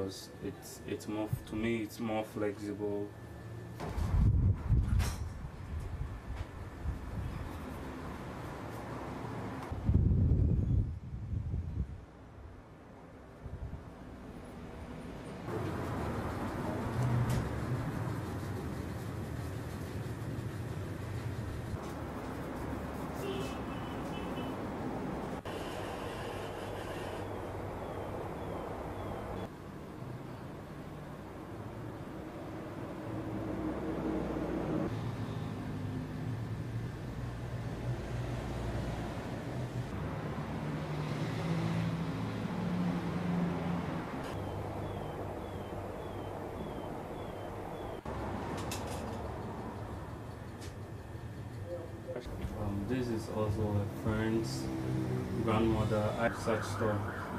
because it's more, to me it's more flexible. This is also a friend's grandmother. I such stuff.